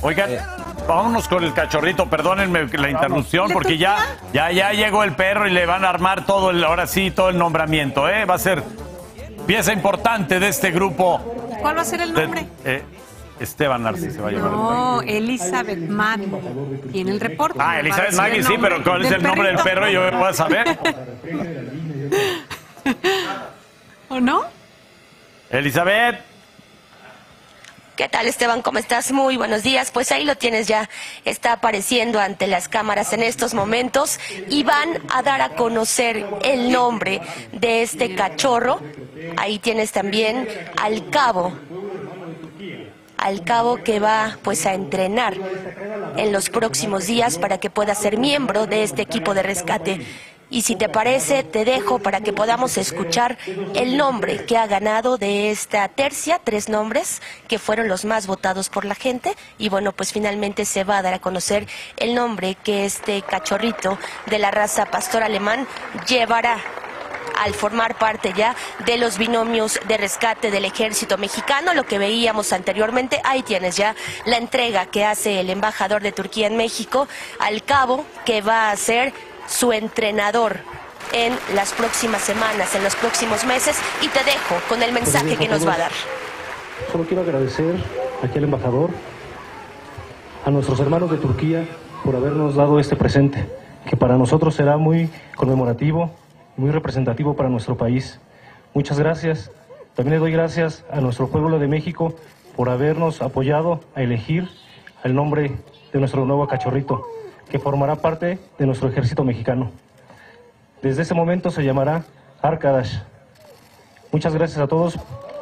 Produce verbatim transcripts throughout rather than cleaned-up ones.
Oigan, eh, vámonos con el cachorrito, perdónenme la interrupción, porque ya, ya, ya llegó el perro y le van a armar todo el, ahora sí, todo el nombramiento, ¿eh? Va a ser pieza importante de este grupo. ¿Cuál va a ser el nombre? De, eh, Esteban Arce se va a llamar. No, Elizabeth Maggie. Tiene el reporte. Ah, Elizabeth Maggie, sí, pero ¿cuál es el nombre del perro? Yo voy a saber. ¿O no? Elizabeth. ¿Qué tal, Esteban? ¿Cómo estás? Muy buenos días. Pues ahí lo tienes ya. Está apareciendo ante las cámaras en estos momentos y van a dar a conocer el nombre de este cachorro. Ahí tienes también al cabo. Al cabo que va pues a entrenar en los próximos días para que pueda ser miembro de este equipo de rescate. Y si te parece, te dejo para que podamos escuchar el nombre que ha ganado de esta tercia, tres nombres que fueron los más votados por la gente. Y bueno, pues finalmente se va a dar a conocer el nombre que este cachorrito de la raza pastor alemán llevará al formar parte ya de los binomios de rescate del ejército mexicano, lo que veíamos anteriormente. Ahí tienes ya la entrega que hace el embajador de Turquía en México al cabo que va a ser su entrenador en las próximas semanas, en los próximos meses, y te dejo con el mensaje que nos va a dar. Solo quiero agradecer aquí al embajador, a nuestros hermanos de Turquía, por habernos dado este presente, que para nosotros será muy conmemorativo, muy representativo para nuestro país. Muchas gracias. También le doy gracias a nuestro pueblo de México por habernos apoyado a elegir el nombre de nuestro nuevo cachorrito, que formará parte de nuestro ejército mexicano. Desde ese momento se llamará Arkadaş. Muchas gracias a todos.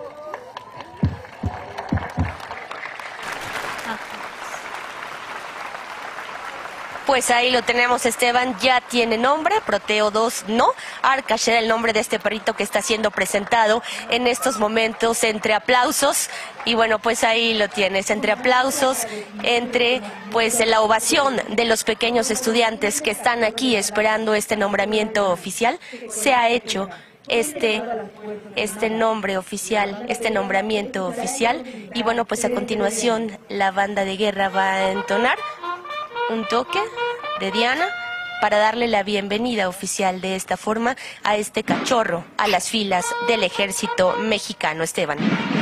Pues ahí lo tenemos, Esteban, ya tiene nombre, Proteo dos no, Arkadaş era el nombre de este perrito que está siendo presentado en estos momentos entre aplausos, y bueno, pues ahí lo tienes, entre aplausos, entre pues la ovación de los pequeños estudiantes que están aquí esperando este nombramiento oficial. Se ha hecho este, este nombre oficial, este nombramiento oficial, y bueno, pues a continuación la banda de guerra va a entonar un toque de Diana para darle la bienvenida oficial de esta forma a este cachorro a las filas del ejército mexicano. Esteban.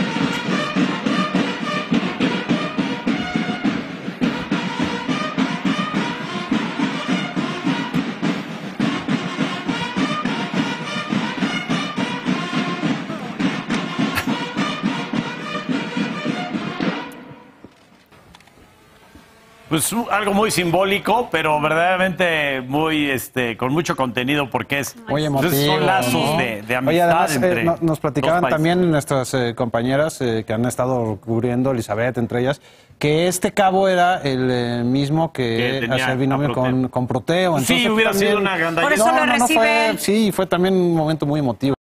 Pues algo muy simbólico, pero verdaderamente muy, este, con mucho contenido, porque es, muy emotivo, son lazos ¿no? de, de amistad. Oye, además, entre eh, no, nos platicaban también nuestras eh, compañeras eh, que han estado cubriendo, Elizabeth, entre ellas, que este cabo era el eh, mismo que, que hacía el binomio con, con Proteo. Entonces, sí, hubiera también, sido una grandeza. Por eso no, lo no, no recibe. Fue, sí, fue también un momento muy emotivo.